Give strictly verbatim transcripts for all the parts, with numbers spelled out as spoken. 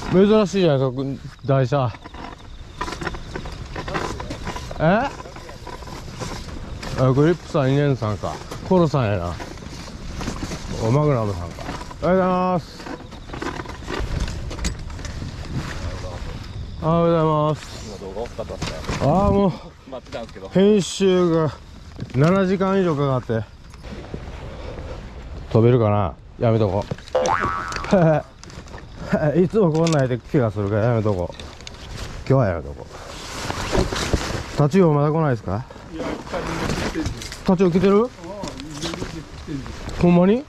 珍しいじゃないですか、台車。えあ、グリップさんにねんさんか。コロさんやな。お、マグナムさんか。おはようございます。おはようございます。 今動画大きかったっすね。 ああ、もう待ってたんですけど、 編集がななじかん以上かかって飛べるかな。やめとこういつもこんなんで怪我するからやめとこう。今日はやめとこう。タチウオまだ来ないですか。 いや、 タチウオ来てる。ほんまに。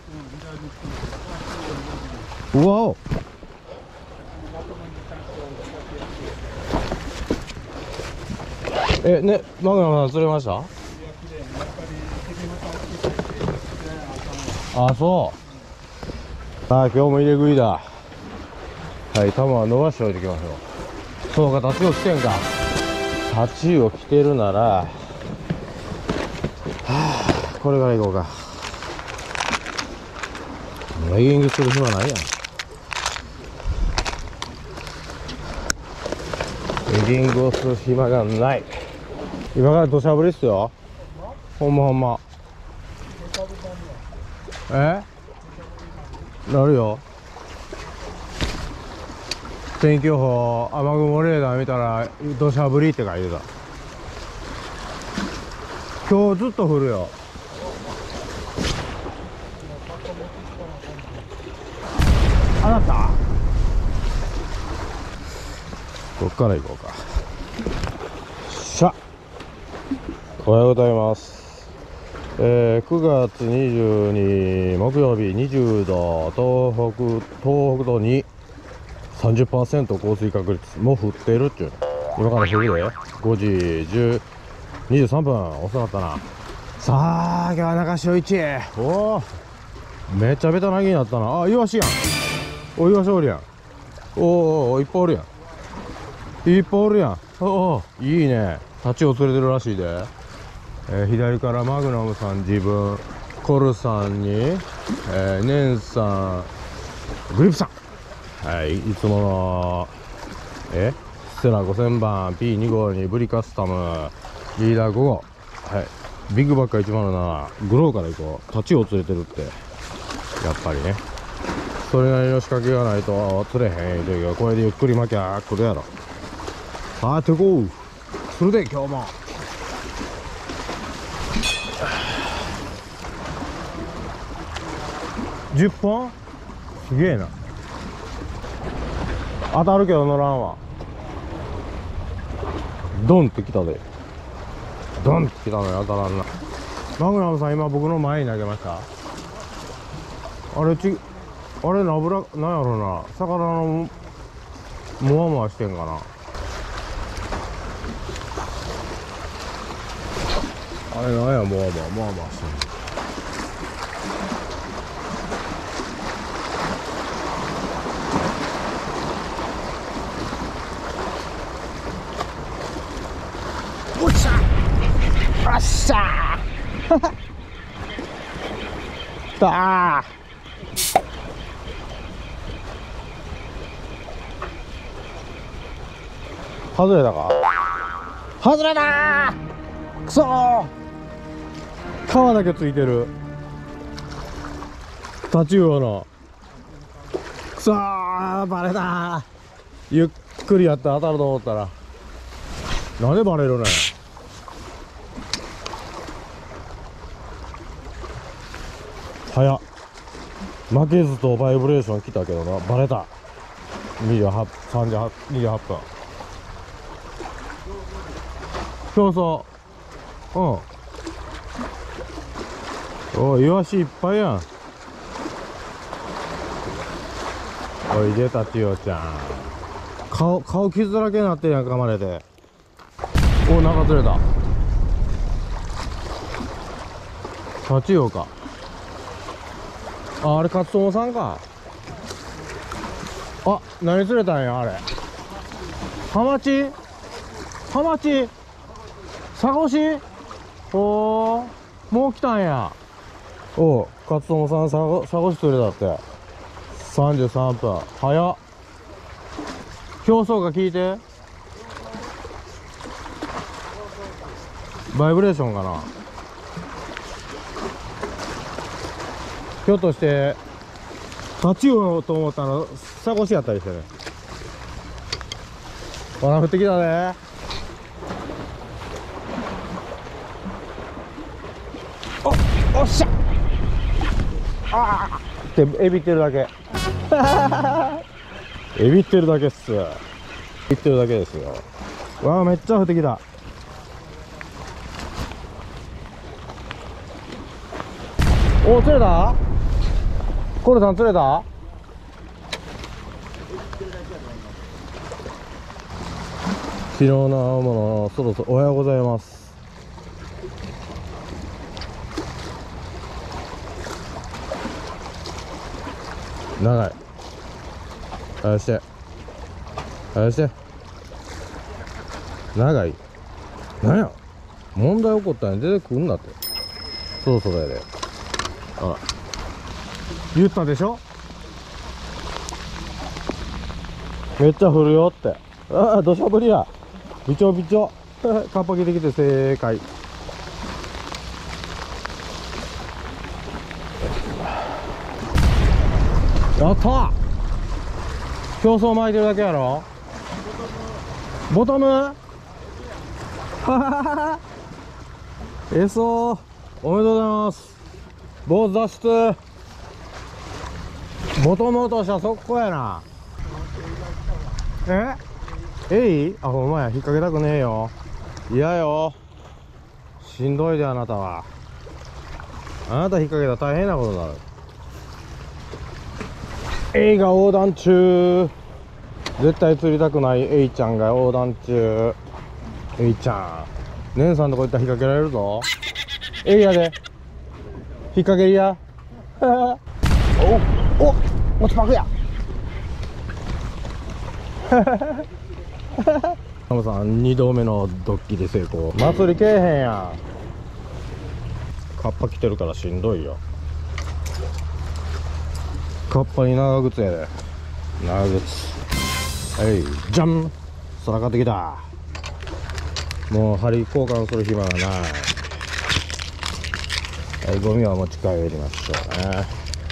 うわお。え、ね、マグナムさん釣れました。あ、そう。あ、今日も入れ食いだ。はい、球は伸ばしておいていきましょう。そうか、タチウオ来てんか。タチウオ来てるなら、はあ、これから行こうか。レギングする暇ないやん。レギングをする暇がない。今から土砂降りっすよ。ほんまほんま。え？なるよ。天気予報、雨雲レーダー見たら土砂降りって書いてた。今日ずっと降るよ。あなたこっから行こうか。しゃ、おはようございます。えー、くがつにじゅうに木曜日、にじゅうど、東北東北道に さんじゅっパーセント 降水確率。もう降ってるっちゅうの。今から降るで。ごじじゅう、にじゅうさんぷん。遅かったな。さあ、今日は中潮いち。おお、めっちゃベタなぎになったな。あ、イワシやん。お、イワシおるやん。おおお、いっぱいおるやん。いっぱいおるやん。おお、いいね。タチウオ釣れてるらしいで。えー、左からマグナムさん、自分、コルさんに、えー、ネンさん、グリップさん。はい、いつもの、えステラごせんばん、ピーにごにブリカスタム、リーダーご号。はい、ビッグバッカーいちまるなな、グローから行こう。タチウオ釣れてるって、やっぱりね。それなりの仕掛けがないと釣れへん言うてるけど、これでゆっくり巻きゃ来るやろ。さあ、てこう。釣るで、今日も。じゅっぽんすげえな。当たるけど乗らんわ。ドンってきたで。ドンってきたのに当たらんな。マグナムさん、今僕の前に投げました。あれち、あれナブラ、なんやろな、魚のモワモワしてんかな。あれなんや、モワモワモワモワしてんの。おっしゃあっしゃーきたー。外れたか。外れたー。くそー、皮だけついてる。タチウオの。くそー、バレたー。ゆっくりやって当たると思ったらなんでバレるねん。早っ。負けずとバイブレーション来たけどな。バレた。にじゅうはち、さんじゅうはち、にじゅうはっぷん。そうそう。うん。おい、イワシいっぱいやん。おいで、タチウオちゃん。顔、顔傷だらけになってるやん、噛まれて。お、なんか釣れた。タチウオか。あ、あれカツオさんか。あ、何釣れたんやあれ。ハマチ、ハマチ、サゴシ。おー、もう来たんや。おう、カツオさんサゴサゴシ釣れたって。さんじゅうさんぷん。早っ。 表層が効いてバイブレーションかな。ひょっとして立ちようと思ったらサゴシやったりしてね。ほら降ってきたね。おっしゃああってエビってるだけエビってるだけっす。エビってるだけですよ。わあめっちゃ降ってきた。お、釣れた？コルさん釣れた？昨日の青物そろそろおはようございます。長い。返して返して。長い。なんや問題起こったんや。出てくんなって。そろそろやで。あら言ったでしょ。めっちゃ降るよって。ああ土砂降りや。びちょびちょカッパ着てきて正解。やったー。表層巻いてるだけやろ。ボトムはははえそうおめでとうございます。坊主脱出。ボトム落とした速攻やな。ええいあほんまや。引っ掛けたくねえよ。嫌よ。しんどいであなたは。あなた引っ掛けたら大変なことになる。エイが横断中。絶対釣りたくないエイちゃんが横断中。エイちゃん姉さんとこ行ったら引っ掛けられるぞ。エイやで引っ掛けやおお持ちパクやタモさんにどめのドッキリ成功。祭りけえへんやん。カッパ着てるからしんどいよ。カッパに長靴やで。長靴。はいじゃん空買ってきた。もう針交換する暇がない。はい、ゴミは持ち帰りましょうね。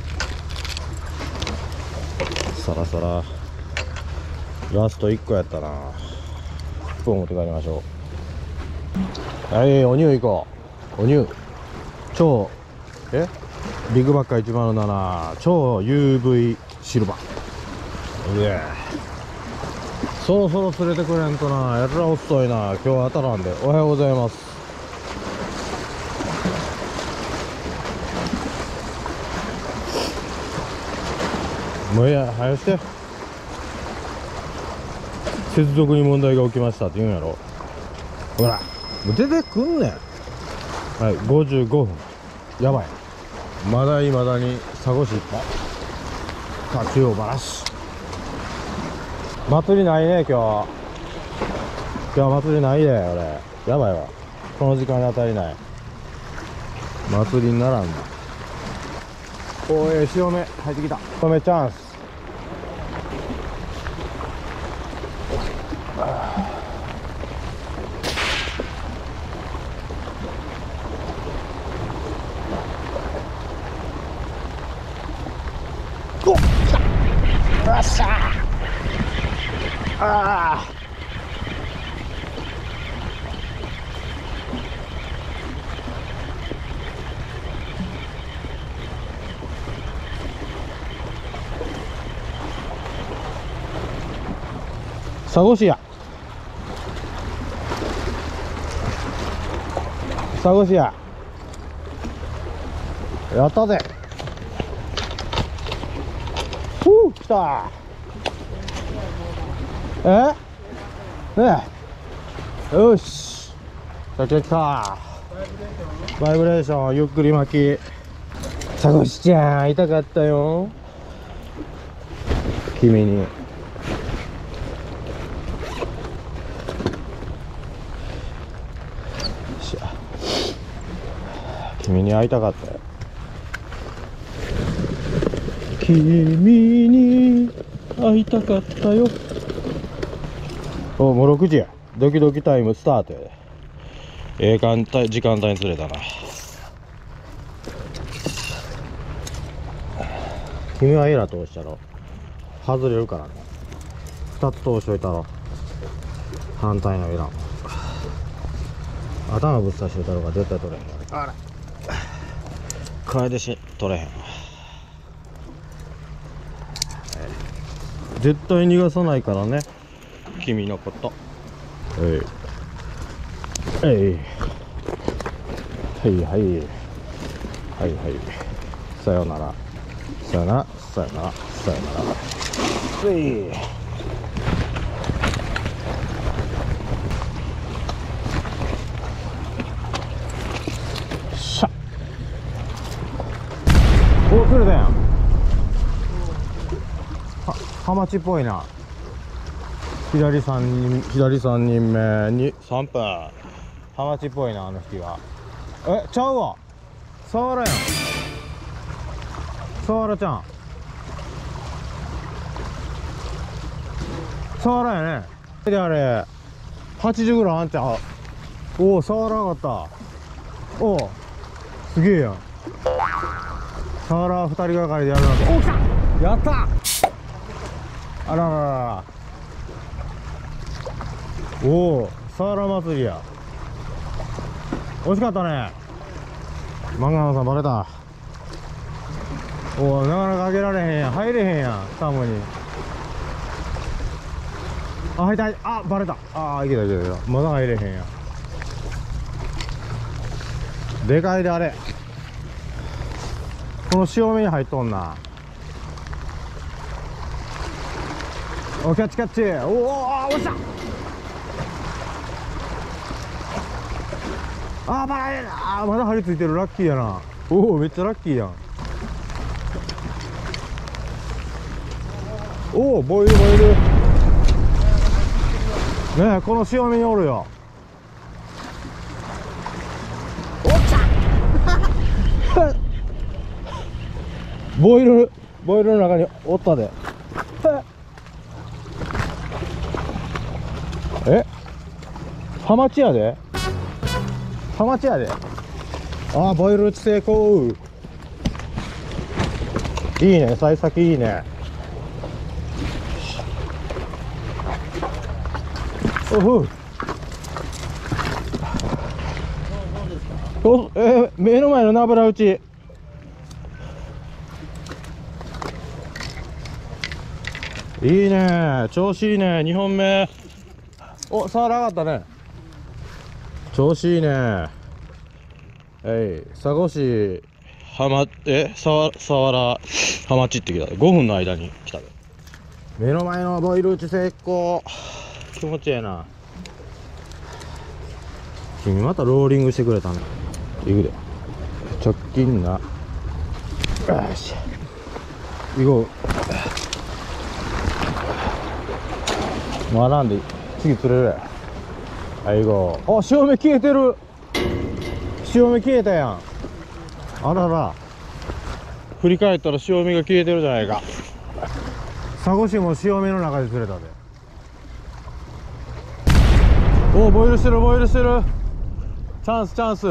さらさらラストいっこやったな。スプーン持って帰りましょう。はい、お乳いこう。お乳超えビッグバッカーいちまるなな超 ユーブイ シルバー。うえそろそろ連れてくれんとな。やら遅いな。今日は当たらんで。おはようございます。もういいや、早して。接続に問題が起きましたって言うんやろ。ほらもう出てくんねん。はい、ごじゅうごふん。やばい。まだいまだにサゴシいっぱい。タチウオバラシ。祭りないね今日。今日祭りないで俺。やばいわ。この時間に当たりない。祭りにならんな。おい潮目入ってきた。潮目チャンス。おっ来た。よっしゃー。ああサゴシやサゴシややったぜ。ふう来た。えねえよし来た来た来た。バイブレーションゆっくり巻き。サゴシちゃん痛かったよ君に。君に会いたかったよ。君に会いたかったよ。 おもうろくじや。ドキドキタイムスタートやで。ええ間帯時間帯に釣れたな。君はエラ通したろ。外れるからね。ふたつ通しといたろ。反対のエラも頭ぶっ刺しといたろが絶対取れへんから。あら楓でし取れへんわ。絶対逃がさないからね、君のこと。えいえいはいはいはいはいさよならさよならさよならさよなら。ういしゃお釣れたやん。はハマチっぽいな。左さんにん左さんにんめにさんぷん。ハマチっぽいなあの引きが。えちゃうわ、サワラやん。サワラちゃん、サワラやね。であれはちじゅうぐらいあんちゃう。おおサワラ上がった。おおすげえやん。サワラふたりがかりでやるなんて。おお来た、やった。あらららら。おおサワラ祭りや。惜しかったね。漫画のさんバレた。おおなかなか開けられへんやん。入れへんやんタムに。あ入った入った。あバレた。ああいけたいけたいけた。まだ入れへんやん。でかいであれ。この潮目に入っとんな。おキャッチキャッチ。おお落ちた。あーバレあーまだ張り付いてる。ラッキーやな。おおめっちゃラッキーやん。おおボイルボイルねえこの潮目におるよ。おっちゃボイルボイルの中におったで。えハマチやで。ハマチやで。ああボイル打ち成功。いいね幸先いいね。おふおえー、目の前のナブラ打ち。いいね調子いいね。にほんめ。おサワラ上がったね。調子いいね。えい佐賀市はまえさわさわらハマチってきた。ごふんの間に来たで。目の前のボイル打ち成功。気持ちええな。君またローリングしてくれたね。いくで直近な。よし行こう。学んで次釣れるや。はい行こう。あ潮目消えてる。潮目消えたやん。あらら振り返ったら潮目が消えてるじゃないか。佐賀市も潮目の中で釣れたで。おおボイルしてるボイルしてる。チャンスチャンス。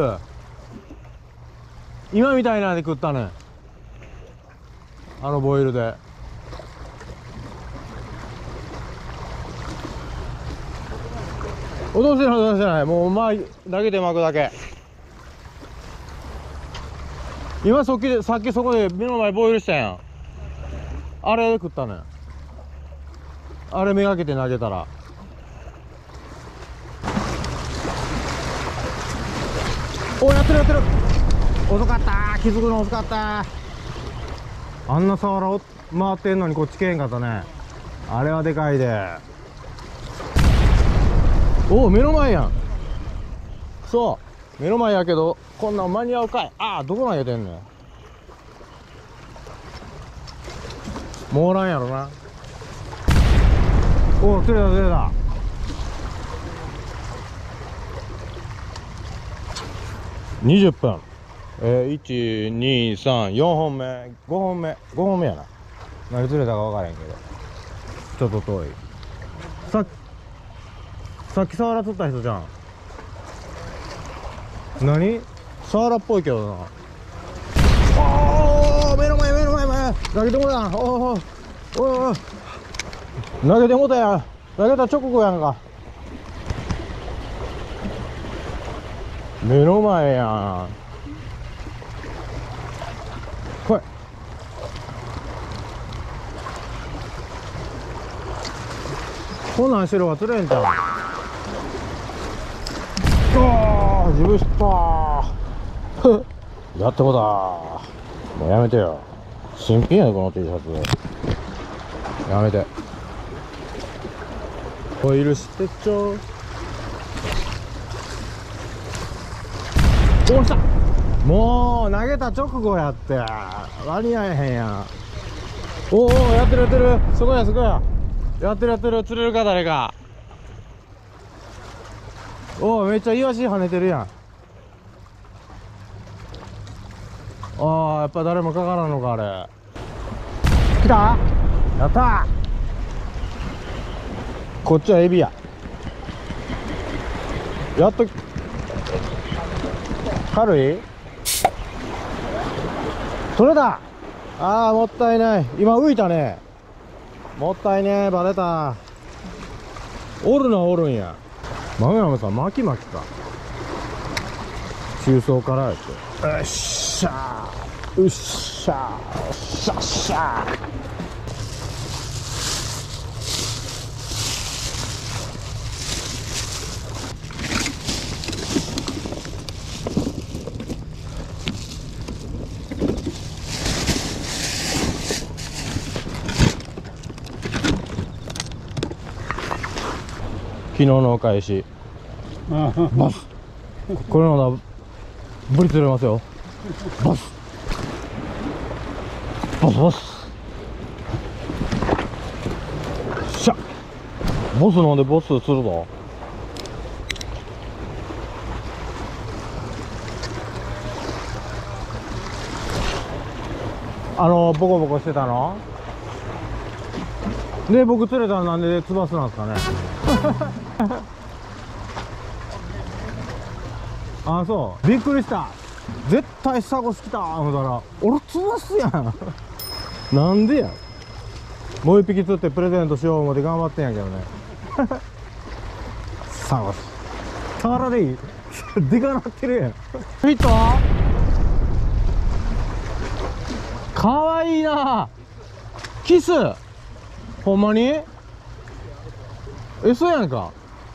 今みたいなんで食ったねあのボイルで。落としてない落としてない。もうまあ投げて巻くだけ。今そっきでさっきそこで目の前ボイルしたやん。あれで食ったね。あれめがけて投げたら。おやってるやってる。遅かった。気づくの遅かった。あんなサワラを回ってんのにこっちけえんかったね。あれはでかいで。おお目の前やん。そう目の前やけどこんなん間に合うかい。ああどこ投げてんねん。もうおらんやろな。おお釣れた釣れた。にじゅっぷん。えー、いちにさんよんほんめごほんめごほんめやな。何釣れたか分からへんけどちょっと遠い。さっさっきサワラ釣った人じゃん。何サワラっぽいけどな。おお、目の前目の前前投げてもだ。おおおお、投げてもだや。投げた直後やんか。目の前やん。来い。こんなんしてるわ釣れんじゃん。ああ、自分したー。やってもだ。もうやめてよ。新品やでこの T シャツ。やめて。ホイールしてっちょう。おっしゃ。もう投げた直後やって。間に合えへんやん。おお、やってるやってる。すごいやすごいや。やってるやってる。釣れるか誰か。おお、めっちゃイワシ跳ねてるやん。ああ、やっぱ誰もかからんのかあれ。来た。やったー。こっちはエビや。やっと軽い。取れた。ああ、もったいない。今浮いたね。もったいねえ。バレた。おるのはおるんや。豆山さん巻き巻きか。中層からやって。よっしゃー、うっしゃー、おっしゃっしゃー。昨日のお返し。バス。これのだ。ブリ釣れますよ。バス。バスバス。しゃ。ボス飲んでボス釣るぞ。あのボコボコしてたので、僕釣れたらなんでツバスなんですかね。ああ、そうびっくりした。絶対サゴス来た思ったら俺ツバスやん。なんでや。もう一匹釣ってプレゼントしよう思って頑張ってんやけどね。サゴスサワラでいい。でかなってるやん。ヒットかわいいな。キスほんまにえ、そうやんか。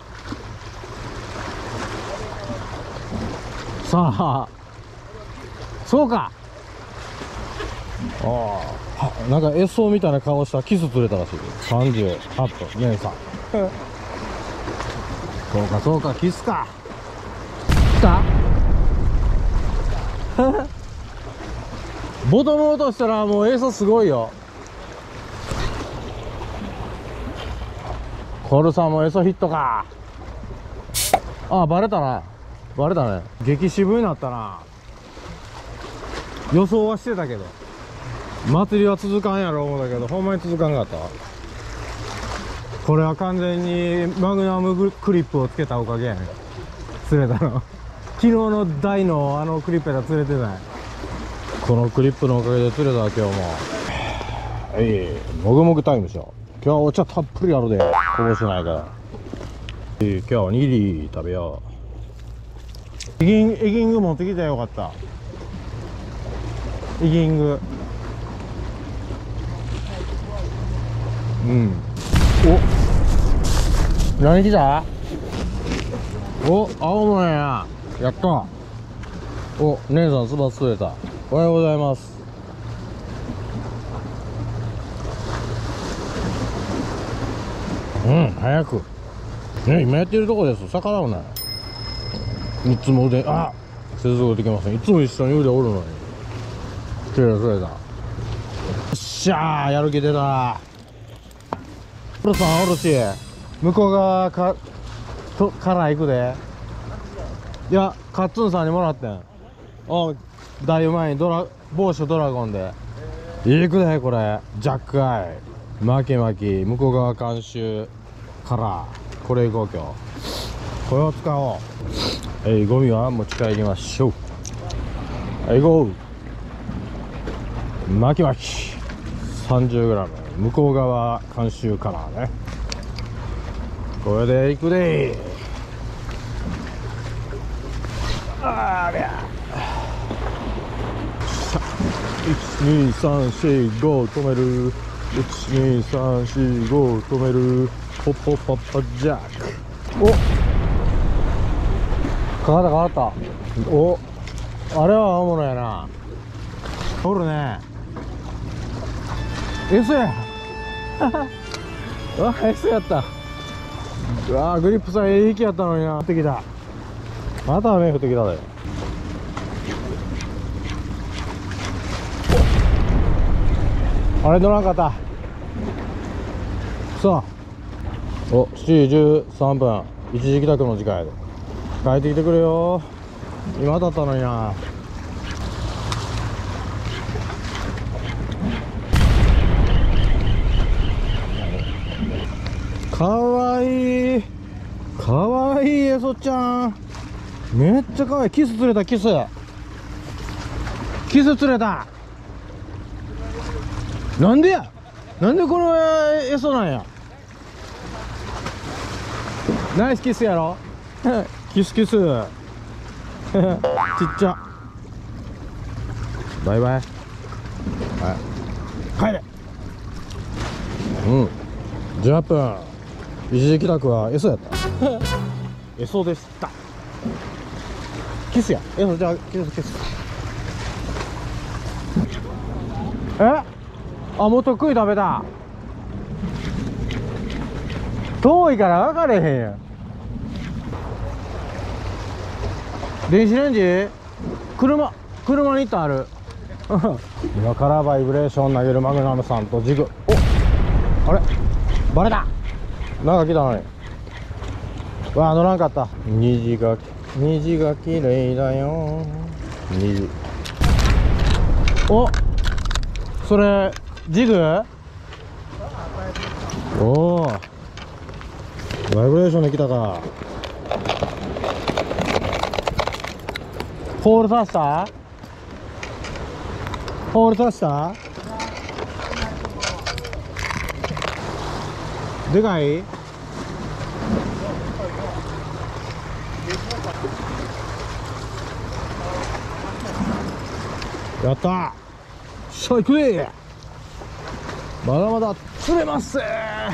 さあ、そうか。ああ、なんかエソみたいな顔したキス釣れたらしい。さんじゅうはちと姉さん。そうかそうか、キスか。来た。ボトム落としたらもうエソすごいよ。コルさんもエソヒットか。ああ、バレたな。バレたね。激渋になったな。予想はしてたけど祭りは続かんやろ思ったけど、ほんまに続かんかったわ。これは完全にマグナムクリップをつけたおかげやね。釣れたの。昨日の台のあのクリップやったら釣れてない。このクリップのおかげで釣れた。今日もはいもぐもぐタイムしよう。今日はお茶たっぷりあるで、こぼしないから。今日はおにぎり食べよう。エギン、エギング持ってきたらよかった。エギング。うん。お、何来た？お、青物や。やった。お、姉さん、つば釣れた。おはようございます。うん、早く。ね、今やってるとこです。逆らうな。いつも腕、あ、接続できません。いつも一緒に腕おるのに。釣れた、釣れた。よっしゃー、やる気出た。おるさんおるし、向こう側か、と、から行くで。いや、カッツンさんにもらってん。あ、だいぶ前にドラ、帽子ドラゴンで。行くで、これ。ジャックアイ。巻き巻き、向こう側監修から。これ行こう、今日。 これを使おう。えい、ゴミは持ち帰りましょう。はいゴー。巻き巻き さんじゅうグラム、 向こう側監修カラーね。これでいくでー。ありゃいちにさんしご止める。いちにさんしご止める。ポポポポジャック。おっ、変わった変わった。お、あれは大物やな。おるね。 S やうわ S やった。うわグリップさええ引きやったのにな。降ってきた。また雨降ってきたで。あれ乗らんかった。さあ、お、しちじじゅうさんぷん、一時帰宅の時間やで。帰ってきてくれよ。今当たったのにな。かわいい、かわいいエソちゃん。めっちゃかわいい。キス釣れた、キスキス釣れた。なんでや、なんでこのエソなんや。ナイスキスやろキスキスちっちゃ。バイバイ。はい、帰れ。うん、じゅうはっぷん、一時帰宅はエソやったエソでした。キスや、エソ。じゃあキスキス。え、あ、もっと食い食べた。遠いから分かれへんやん。電子レンジ、車車に行ったある今からバイブレーション投げるマグナムさんとジグ。お、あれバレた。なんか来たのに。うわ、乗らんかった。虹が虹が綺麗だよ。虹。お、それジグ。おお、バイブレーションで来たか。ホールさした、ホールさした。でかい。やったー。しゃあ行くで。まだまだ釣れます。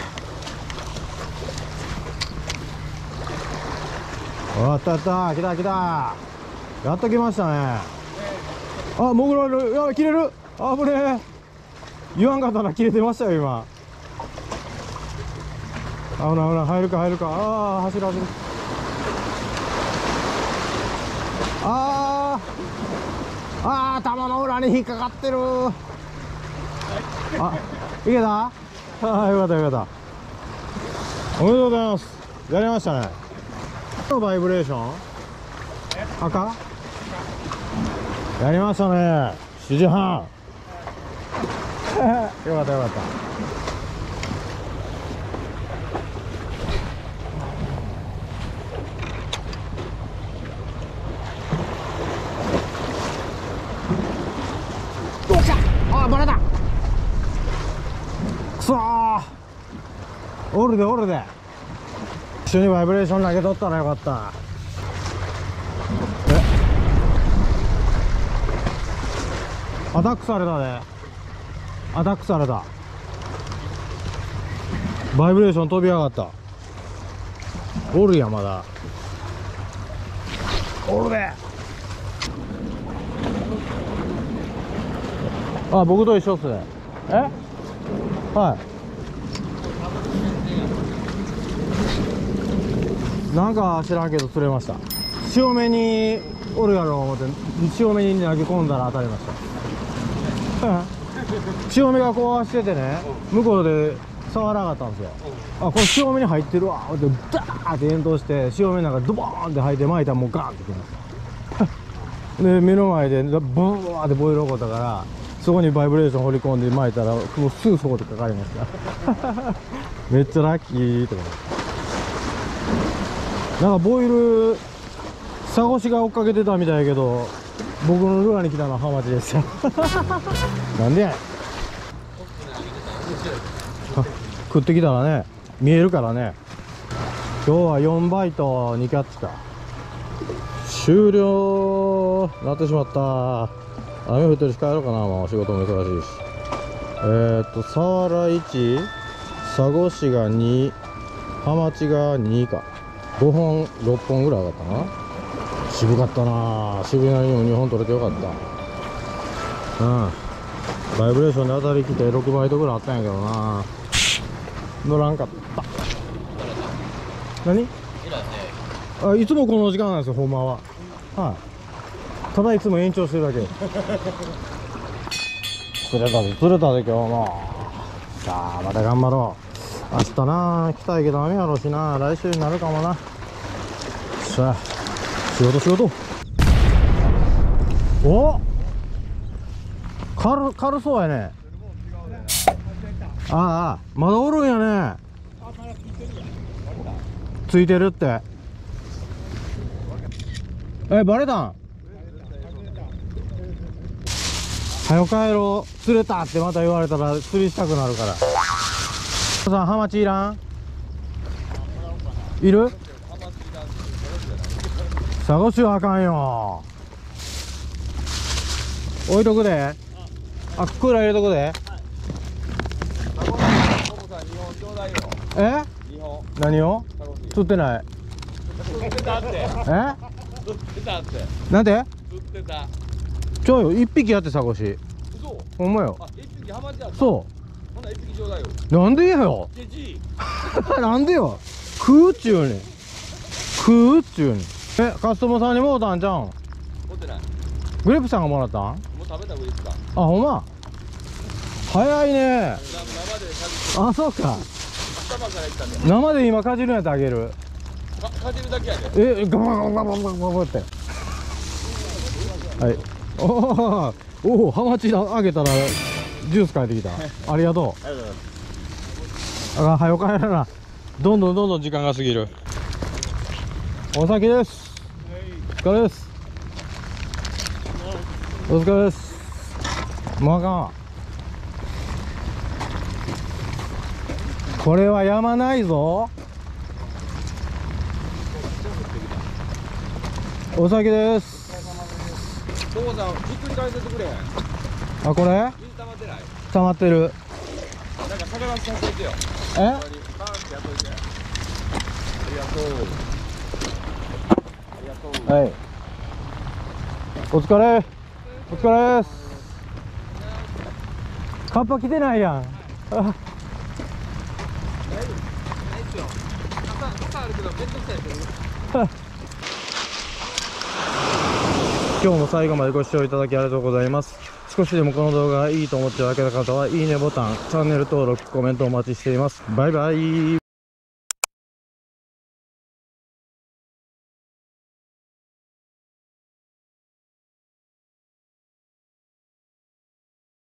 やったやった、来た来た。やっと来ましたね。あ、潜られる。いや、切れる。あぶねえ。言わんかったら切れてましたよ今。危ない危ない。入るか入るか。ああ、走る走る。ああああ、玉の裏に引っかかってる。あ、いけた。ああ、よかったよかった。おめでとうございます。やりましたね。バイブレーション赤やりましたね。しちじはんよかったよかった。どうした。あ、バレた。くそー、おるでおるで。一緒にバイブレーション投げとったらよかった。え、アタックされたで。アタックされた。バイブレーション飛び上がった。おるやん、まだおるで。あ、僕と一緒っすね。え、はい、なんか知らんけど釣れました。潮目におるやろ思って潮目に投げ込んだら当たりました潮目がこうしててね、向こうで触らなかったんですよ。あ、これ潮目に入ってるわってダーって遠投して潮目なんかドボーンって入って巻いたらもうガーンってきましたで、目の前でボーってボイル起こったから、そこにバイブレーション放り込んで巻いたらもうすぐそこでかかりましためっちゃラッキーとか。 なんかボイルサゴシが追っかけてたみたいやけど、僕のルアーに来たのはハマチですよ。なんでやねん。食ってきたらね、見えるからね。今日はよんバイトにキャッチか。終了なってしまった。雨降ってるし帰ろうかな。もう仕事も忙しいし。えーっとサワラいち、サゴシがに、ハマチがにか。ごほんろっぽんぐらい上がったかな。渋かったな。渋いなりにもにほん取れてよかった。うん、バイブレーションで当たりきてろくバイトぐらいあったんやけどな。乗らんかった。何？あ、いつもこの時間なんですよ、ほんまは。はい。ただいつも延長してるだけ。釣れたで、釣れたで今日も。さあ、また頑張ろう。明日な、来たいけど雨やろうしな。来週になるかもな。さあ、仕事仕事。お、軽、軽そうやね。ああ、まだおるんやね。ついてるって。え、バレたん？はよ帰ろう。釣れたってまた言われたら釣りしたくなるから。さん、ハマチいらん？いる？サゴシはあかんよ。置いとくで。あ、クーラー入れとくで。え？何を？釣ってない。 釣ってたって。 え？ 釣ってたって。 なんで？ 釣ってた。 ちょいよ、一匹やってサゴシ。 嘘。 ほんまよ。 あ、一匹ハマチだった。 そほな一匹ちょうだいよ。 う。なんでやよ。 ケチ。 なんでよ。食うっちゅうねん。食うっちゅうねん。え、カストモさんにもうたんちゃうん？ 持ってない。 グレープさんがもらったん？ もう食べた上ですか。 あ、ほんま。早いね。 生で食べて。 あ、そうか。 頭からいったんで。 生で今かじるんやってあげる。 か、かじるだけやで。 え、ガバガバガバガバガバって。はい。おお、おお、ハマチあげたらジュース返ってきた。ありがとう。 ありがとうございます。 あかん、早く帰らな。どんどんどんどん時間が過ぎる。お先です。お疲れです。お疲れです。もうあかんわ。これはやまないぞ。お先です。 どうもさん、ひっくり返せてくれ。 あ、これ水溜まってない。 溜まってる。 なんか魚させといてよ。 え？ バーンってやっといて。ありがとう。ありがとう。 はい。お疲れ。お疲れです。カッパ来てないやん。あ、今日も最後までご視聴いただきありがとうございます。少しでもこの動画がいいと思っていただけた方は、いいねボタン、チャンネル登録、コメントお待ちしています。バイバイ。